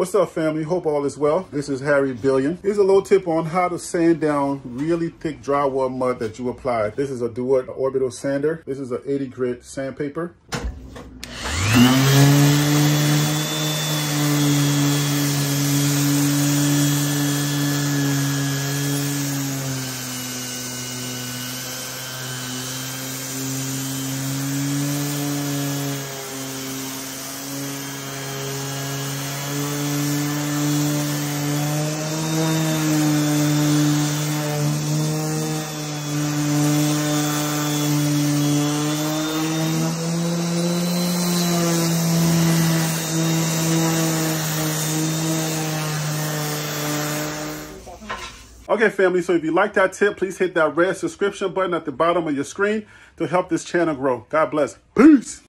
What's up, family? Hope all is well. This is Harry Billion. Here's a little tip on how to sand down really thick drywall mud that you applied. This is a Drywall orbital sander. This is an 80 grit sandpaper. Okay, family, so if you like that tip, please hit that red subscription button at the bottom of your screen to help this channel grow. God bless. Peace.